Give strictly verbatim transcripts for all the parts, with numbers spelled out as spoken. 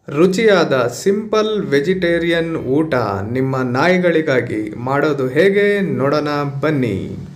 ರುಚಿಯಾದ simple vegetarian ಊಟ ನಿಮ್ಮ ನಾಯಿಗಳಿಗಾಗಿ ಮಾಡೋದು ಹೇಗೆ ನೋಡೋಣ ಬನ್ನಿ.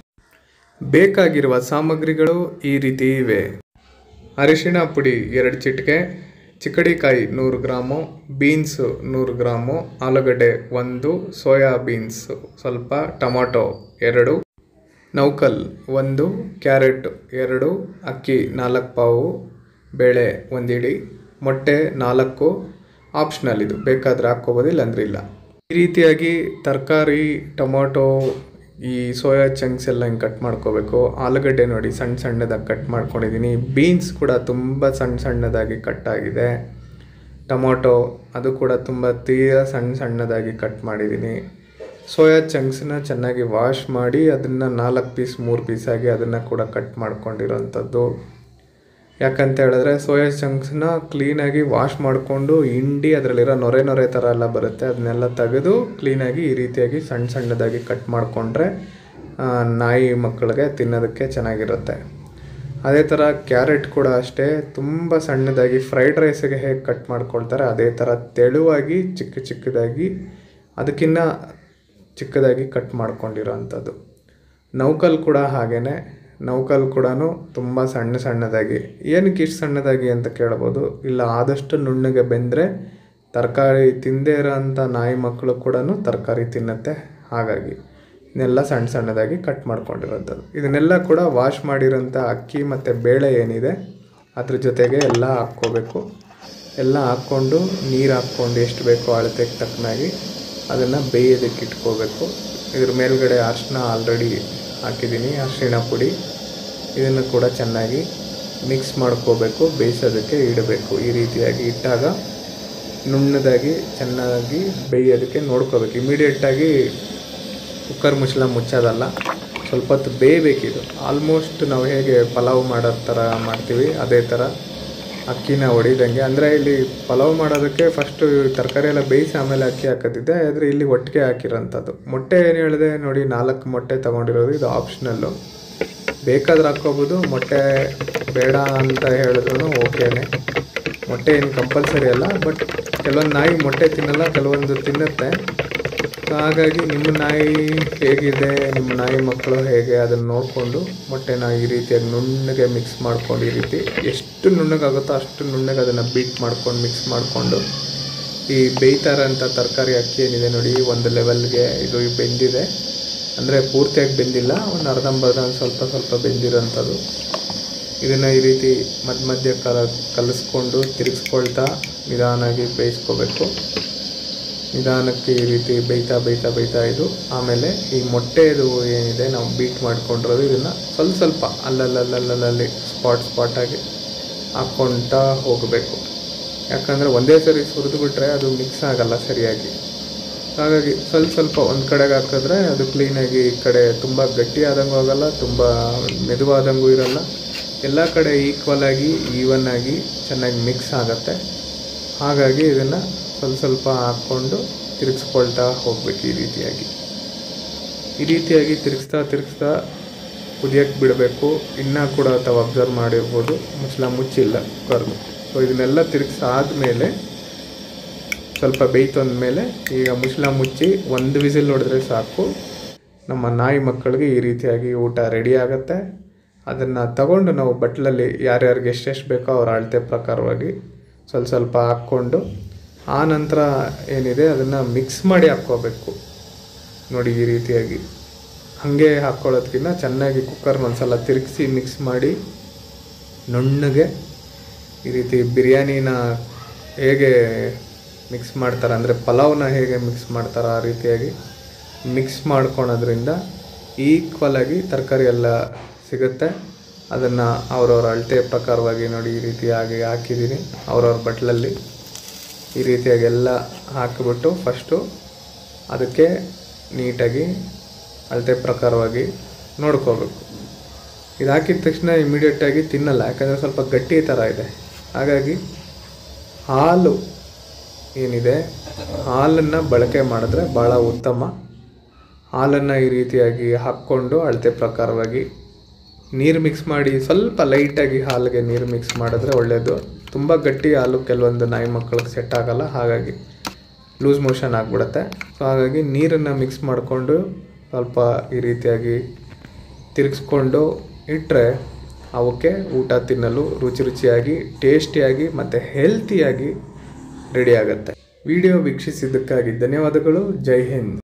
ಬೇಕಾಗಿರುವ ಸಾಮಗ್ರಿಗಳು ಈ ರೀತಿ ಇವೆ. ಅರಿಶಿಣ ಪುಡಿ ಎರಡು ಚಿಟಿಕೆ, ಚಿಕ್ಕಡಿಕಾಯಿ ನೂರು ಗ್ರಾಮು, ಬೀನ್ಸು ನೂರು ಗ್ರಾಮು, ಆಲೂಗಡ್ಡೆ ಒಂದು, ಸೋಯಾ ಬೀನ್ಸು ಸ್ವಲ್ಪ, ಟೊಮೊಟೊ ಎರಡು, ನೌಕಲ್ ಒಂದು, ಕ್ಯಾರೆಟ್ ಎರಡು, ಅಕ್ಕಿ ನಾಲ್ಕು ಪಾವು, ಬೇಳೆ ಒಂದು ಇಡಿ, ಮೊಟ್ಟೆ ನಾಲ್ಕು. ಆಪ್ಷನಲ್, ಇದು ಬೇಕಾದರೆ ಹಾಕ್ಕೋಬೋದು, ಇಲ್ಲಾಂದ್ರೆ ಇಲ್ಲ. ಈ ರೀತಿಯಾಗಿ ತರಕಾರಿ, ಟೊಮೊಟೊ, ಈ ಸೋಯಾ ಚಂಕ್ಸ್ ಎಲ್ಲ ಹಿಂಗೆ ಕಟ್ ಮಾಡ್ಕೋಬೇಕು. ಆಲೂಗಡ್ಡೆ ನೋಡಿ ಸಣ್ಣ ಸಣ್ಣದಾಗಿ ಕಟ್ ಮಾಡ್ಕೊಂಡಿದ್ದೀನಿ. ಬೀನ್ಸ್ ಕೂಡ ತುಂಬ ಸಣ್ಣ ಸಣ್ಣದಾಗಿ ಕಟ್ ಆಗಿದೆ. ಟೊಮೊಟೊ ಅದು ಕೂಡ ತುಂಬ ತೀರ ಸಣ್ಣ ಸಣ್ಣದಾಗಿ ಕಟ್ ಮಾಡಿದ್ದೀನಿ. ಸೋಯಾ ಚಂಕ್ಸನ್ನ ಚೆನ್ನಾಗಿ ವಾಶ್ ಮಾಡಿ ಅದನ್ನು ನಾಲ್ಕು ಪೀಸ್ ಮೂರು ಪೀಸಾಗಿ ಅದನ್ನು ಕೂಡ ಕಟ್ ಮಾಡ್ಕೊಂಡಿರೋಂಥದ್ದು. ಯಾಕಂತ ಹೇಳಿದ್ರೆ ಸೋಯಾ ಚಂಕ್ಸ್ನ ಕ್ಲೀನಾಗಿ ವಾಶ್ ಮಾಡಿಕೊಂಡು ಹಿಂಡಿ ಅದರಲ್ಲಿರೋ ನೊರೆ ನೊರೆ ಥರ ಎಲ್ಲ ಬರುತ್ತೆ, ಅದನ್ನೆಲ್ಲ ತೆಗೆದು ಕ್ಲೀನಾಗಿ ಈ ರೀತಿಯಾಗಿ ಸಣ್ಣ ಸಣ್ಣದಾಗಿ ಕಟ್ ಮಾಡಿಕೊಂಡ್ರೆ ನಾಯಿ ಮಕ್ಕಳಿಗೆ ತಿನ್ನೋದಕ್ಕೆ ಚೆನ್ನಾಗಿರುತ್ತೆ. ಅದೇ ಥರ ಕ್ಯಾರೆಟ್ ಕೂಡ ಅಷ್ಟೇ, ತುಂಬ ಸಣ್ಣದಾಗಿ ಫ್ರೈಡ್ ರೈಸಿಗೆ ಹೇಗೆ ಕಟ್ ಮಾಡ್ಕೊಳ್ತಾರೆ ಅದೇ ಥರ ತೆಳುವಾಗಿ ಚಿಕ್ಕ ಚಿಕ್ಕದಾಗಿ ಅದಕ್ಕಿಂತ ಚಿಕ್ಕದಾಗಿ ಕಟ್ ಮಾಡ್ಕೊಂಡಿರೋ ಅಂಥದ್ದು. ನೌಕಲ್ ಕೂಡ ಹಾಗೇ, ನೌಕಲ್ ಕೂಡ ತುಂಬ ಸಣ್ಣ ಸಣ್ಣದಾಗಿ. ಏನಕ್ಕೆ ಇಷ್ಟು ಸಣ್ಣದಾಗಿ ಅಂತ ಕೇಳ್ಬೋದು. ಇಲ್ಲ, ಆದಷ್ಟು ನುಣ್ಣಗೆ ಬೆಂದರೆ ತರಕಾರಿ ತಿಂದೇ ಇರೋಂಥ ನಾಯಿ ಮಕ್ಕಳು ಕೂಡ ತರಕಾರಿ ತಿನ್ನುತ್ತೆ. ಹಾಗಾಗಿ ಇದನ್ನೆಲ್ಲ ಸಣ್ಣ ಸಣ್ಣದಾಗಿ ಕಟ್ ಮಾಡ್ಕೊಂಡಿರೋಂಥದ್ದು. ಇದನ್ನೆಲ್ಲ ಕೂಡ ವಾಶ್ ಮಾಡಿರೋಂಥ ಅಕ್ಕಿ ಮತ್ತು ಬೇಳೆ ಏನಿದೆ ಅದ್ರ ಜೊತೆಗೆ ಎಲ್ಲ ಹಾಕ್ಕೋಬೇಕು. ಎಲ್ಲ ಹಾಕ್ಕೊಂಡು ನೀರು ಹಾಕ್ಕೊಂಡು ಎಷ್ಟು ಬೇಕೋ ಅಳತೆಗೆ ತಕ್ಕನಾಗಿ ಅದನ್ನು ಬೇಯೋದಕ್ಕೆ ಇಟ್ಕೋಬೇಕು. ಇದ್ರ ಮೇಲ್ಗಡೆ ಅರಿಶಿನ ಆಲ್ರೆಡಿ ಹಾಕಿದ್ದೀನಿ, ಅರಿಶಿಣ ಪುಡಿ. ಇದನ್ನು ಕೂಡ ಚೆನ್ನಾಗಿ ಮಿಕ್ಸ್ ಮಾಡ್ಕೋಬೇಕು, ಬೇಯಿಸೋದಕ್ಕೆ ಇಡಬೇಕು. ಈ ರೀತಿಯಾಗಿ ಇಟ್ಟಾಗ ನುಣ್ಣದಾಗಿ ಚೆನ್ನಾಗಿ ಬೇಯೋದಕ್ಕೆ ನೋಡ್ಕೋಬೇಕು. ಇಮಿಡಿಯೇಟಾಗಿ ಕುಕ್ಕರ್ ಮುಚ್ಚಳ ಮುಚ್ಚೋದಲ್ಲ, ಸ್ವಲ್ಪ ಹೊತ್ತು ಬೇಯಬೇಕಿದು. ಆಲ್ಮೋಸ್ಟ್ ನಾವು ಹೇಗೆ ಪಲಾವ್ ಮಾಡೋ ಥರ ಮಾಡ್ತೀವಿ ಅದೇ ಥರ ಅಕ್ಕಿನ ಹೊಡಿದಂಗೆ. ಅಂದರೆ ಇಲ್ಲಿ ಪಲಾವ್ ಮಾಡೋದಕ್ಕೆ ಫಸ್ಟು ತರಕಾರಿ ಎಲ್ಲ ಬೇಯಿಸಿ ಆಮೇಲೆ ಅಕ್ಕಿ ಹಾಕೋದಿದ್ದೆ, ಆದರೆ ಇಲ್ಲಿ ಒಟ್ಟಿಗೆ ಹಾಕಿರೋಂಥದ್ದು. ಮೊಟ್ಟೆ ಏನು ಹೇಳಿದೆ ನೋಡಿ, ನಾಲ್ಕು ಮೊಟ್ಟೆ ತೊಗೊಂಡಿರೋದು, ಇದು ಆಪ್ಷನಲ್ಲು. ಬೇಕಾದ್ರೆ ಹಾಕ್ಕೋಬೋದು, ಮೊಟ್ಟೆ ಬೇಡ ಅಂತ ಹೇಳಿದ್ರು ಓಕೆನೆ. ಮೊಟ್ಟೆ ಏನು ಕಂಪಲ್ಸರಿ ಅಲ್ಲ, ಬಟ್ ಕೆಲವೊಂದು ನಾಯಿ ಮೊಟ್ಟೆ ತಿನ್ನಲ್ಲ, ಕೆಲವೊಂದು ತಿನ್ನುತ್ತೆ. ಹಾಗಾಗಿ ನಿಮ್ಮ ನಾಯಿ ಹೇಗಿದೆ, ನಿಮ್ಮ ನಾಯಿ ಮಕ್ಕಳು ಹೇಗೆ ಅದನ್ನು ನೋಡಿಕೊಂಡು ಮೊಟ್ಟೆನ ಈ ರೀತಿಯಾಗಿ ನುಣ್ಣಗೆ ಮಿಕ್ಸ್ ಮಾಡ್ಕೊಂಡು, ಈ ರೀತಿ ಎಷ್ಟು ನುಣ್ಣಗಾಗುತ್ತೋ ಅಷ್ಟು ನುಣ್ಣಗೆ ಅದನ್ನು ಬೀಟ್ ಮಾಡ್ಕೊಂಡು ಮಿಕ್ಸ್ ಮಾಡಿಕೊಂಡು ಈ ಬೇಯ್ತಾರಂಥ ತರಕಾರಿ ಅಕ್ಕಿ ಏನಿದೆ ನೋಡಿ, ಒಂದು ಲೆವೆಲ್ಗೆ ಇದು ಬೆಂದಿದೆ. ಅಂದರೆ ಪೂರ್ತಿಯಾಗಿ ಬೆಂದಿಲ್ಲ, ಒಂದು ಅರ್ಧಂಬರ್ಧ ಸ್ವಲ್ಪ ಸ್ವಲ್ಪ ಬೆಂದಿರೋಂಥದ್ದು. ಇದನ್ನು ಈ ರೀತಿ ಮಧ್ಯ ಮಧ್ಯ ಕಲ ಕಲಿಸ್ಕೊಂಡು ತಿರುಗಿಸ್ಕೊಳ್ತಾ ನಿಧಾನಾಗಿ ಬೇಯಿಸ್ಕೋಬೇಕು. ನಿಧಾನಕ್ಕೆ ಈ ರೀತಿ ಬೇಯ್ತಾ ಬೇಯ್ತಾ ಬೇಯ್ತಾ ಇದು ಆಮೇಲೆ ಈ ಮೊಟ್ಟೆದು ಏನಿದೆ ನಾವು ಬೀಟ್ ಮಾಡ್ಕೊಂಡಿರೋದು ಇದನ್ನು ಸ್ವಲ್ಪ ಸ್ವಲ್ಪ ಅಲ್ಲಲ್ಲಲ್ಲಲ್ಲಲ್ಲಿ ಸ್ಪಾಟ್ ಸ್ಪಾಟಾಗಿ ಹಾಕ್ಕೊಳ್ತಾ ಹೋಗಬೇಕು. ಯಾಕಂದರೆ ಒಂದೇ ಸರಿ ಸುರಿದು ಬಿಟ್ಟರೆ ಅದು ಮಿಕ್ಸ್ ಆಗೋಲ್ಲ ಸರಿಯಾಗಿ. ಹಾಗಾಗಿ ಸ್ವಲ್ಪ ಸ್ವಲ್ಪ ಒಂದು ಕಡೆಗೆ ಹಾಕಿದ್ರೆ ಅದು ಕ್ಲೀನಾಗಿ ಈ ಕಡೆ ತುಂಬ ಗಟ್ಟಿಯಾದಂಗೂ ಆಗೋಲ್ಲ, ತುಂಬ ಮೆದುವಾದಂಗೂ ಇರೋಲ್ಲ. ಎಲ್ಲ ಕಡೆ ಈಕ್ವಲಾಗಿ ಈವನ್ನಾಗಿ ಚೆನ್ನಾಗಿ ಮಿಕ್ಸ್ ಆಗುತ್ತೆ. ಹಾಗಾಗಿ ಇದನ್ನು ಸ್ವಲ್ಪ ಸ್ವಲ್ಪ ಹಾಕ್ಕೊಂಡು ತಿರುಗಿಸ್ಕೊಳ್ತಾ ಹೋಗ್ಬೇಕು. ಈ ರೀತಿಯಾಗಿ ಈ ರೀತಿಯಾಗಿ ತಿರುಗಿಸ್ತಾ ತಿರುಗಿಸ್ತಾ ಕುದಿಯೋಕ್ಕೆ ಬಿಡಬೇಕು. ಇನ್ನೂ ಕೂಡ ತಾವು ಅಬ್ಸರ್ವ್ ಮಾಡಿರ್ಬೋದು, ಮುಚ್ಚಳ ಮುಚ್ಚಿಲ್ಲ ಕುಕ್ಕರ್ನು. ಸೊ ಇದನ್ನೆಲ್ಲ ತಿರುಗಿಸಾದ್ಮೇಲೆ ಸ್ವಲ್ಪ ಬೇಯ್ತಂದಮೇಲೆ ಈಗ ಮುಚ್ಚಳ ಮುಚ್ಚಿ ಒಂದು ವಿಸಿಲ್ ಹೊಡೆದ್ರೆ ಸಾಕು, ನಮ್ಮ ನಾಯಿ ಮಕ್ಕಳಿಗೆ ಈ ರೀತಿಯಾಗಿ ಊಟ ರೆಡಿ ಆಗುತ್ತೆ. ಅದನ್ನು ತಗೊಂಡು ನಾವು ಬಟ್ಲಲ್ಲಿ ಯಾರ್ಯಾರಿಗೆ ಎಷ್ಟೆಷ್ಟು ಬೇಕೋ ಅವ್ರ ಅಳತೆ ಪ್ರಕಾರವಾಗಿ ಸ್ವಲ್ಪ ಸ್ವಲ್ಪ ಹಾಕ್ಕೊಂಡು ಆ ನಂತರ ಏನಿದೆ ಅದನ್ನು ಮಿಕ್ಸ್ ಮಾಡಿ ಹಾಕ್ಕೋಬೇಕು. ನೋಡಿ ಈ ರೀತಿಯಾಗಿ ಹಾಗೆ ಹಾಕ್ಕೊಳ್ಳೋದಕ್ಕಿಂತ ಚೆನ್ನಾಗಿ ಕುಕ್ಕರ್ನ ಒಂದು ಸಲ ತಿರುಗಿಸಿ ಮಿಕ್ಸ್ ಮಾಡಿ ನುಣ್ಣಗೆ ಈ ರೀತಿ ಬಿರಿಯಾನಿನ ಹೇಗೆ ಮಿಕ್ಸ್ ಮಾಡ್ತಾರೆ, ಅಂದರೆ ಪಲಾವ್ನ ಹೇಗೆ ಮಿಕ್ಸ್ ಮಾಡ್ತಾರೆ ಆ ರೀತಿಯಾಗಿ ಮಿಕ್ಸ್ ಮಾಡ್ಕೊಳೋದ್ರಿಂದ ಈಕ್ವಲಾಗಿ ತರಕಾರಿ ಎಲ್ಲ ಸಿಗುತ್ತೆ. ಅದನ್ನು ಅವ್ರವ್ರ ಅಳತೆ ಪ್ರಕಾರವಾಗಿ ನೋಡಿ ಈ ರೀತಿಯಾಗಿ ಹಾಕಿದ್ದೀನಿ ಅವ್ರವ್ರ ಬಟ್ಲಲ್ಲಿ. ಈ ರೀತಿಯಾಗಿ ಎಲ್ಲ ಹಾಕಿಬಿಟ್ಟು ಫಸ್ಟು ಅದಕ್ಕೆ ನೀಟಾಗಿ ಅಳತೆ ಪ್ರಕಾರವಾಗಿ ನೋಡ್ಕೋಬೇಕು. ಇದು ಹಾಕಿದ ತಕ್ಷಣ ಇಮಿಡಿಯೇಟಾಗಿ ತಿನ್ನಲ್ಲ, ಯಾಕಂದರೆ ಸ್ವಲ್ಪ ಗಟ್ಟಿ ಥರ ಇದೆ. ಹಾಗಾಗಿ ಹಾಲು ಏನಿದೆ ಹಾಲನ್ನು ಬಳಕೆ ಮಾಡಿದ್ರೆ ಭಾಳ ಉತ್ತಮ. ಹಾಲನ್ನು ಈ ರೀತಿಯಾಗಿ ಹಾಕ್ಕೊಂಡು ಅಳತೆ ಪ್ರಕಾರವಾಗಿ ನೀರು ಮಿಕ್ಸ್ ಮಾಡಿ ಸ್ವಲ್ಪ ಲೈಟಾಗಿ ಹಾಲಿಗೆ ನೀರು ಮಿಕ್ಸ್ ಮಾಡಿದ್ರೆ ಒಳ್ಳೆಯದು. ತುಂಬ ಗಟ್ಟಿ ಹಾಲು ಕೆಲವೊಂದು ನಾಯಿ ಮಕ್ಕಳಿಗೆ ಸೆಟ್ ಆಗಲ್ಲ, ಹಾಗಾಗಿ ಲೂಸ್ ಮೋಷನ್ ಆಗಿಬಿಡುತ್ತೆ. ಸೊ ಹಾಗಾಗಿ ನೀರನ್ನು ಮಿಕ್ಸ್ ಮಾಡಿಕೊಂಡು ಸ್ವಲ್ಪ ಈ ರೀತಿಯಾಗಿ ತಿರುಗಿಸ್ಕೊಂಡು ಇಟ್ಟರೆ ಅವಕ್ಕೆ ಊಟ ತಿನ್ನಲು ರುಚಿ ರುಚಿಯಾಗಿ, ಟೇಸ್ಟಿಯಾಗಿ ಮತ್ತು ಹೆಲ್ತಿಯಾಗಿ ರೆಡಿ ಆಗುತ್ತೆ. ವಿಡಿಯೋ ವೀಕ್ಷಿಸಿದ್ದಕ್ಕಾಗಿ ಧನ್ಯವಾದಗಳು. ಜೈ ಹಿಂದ್.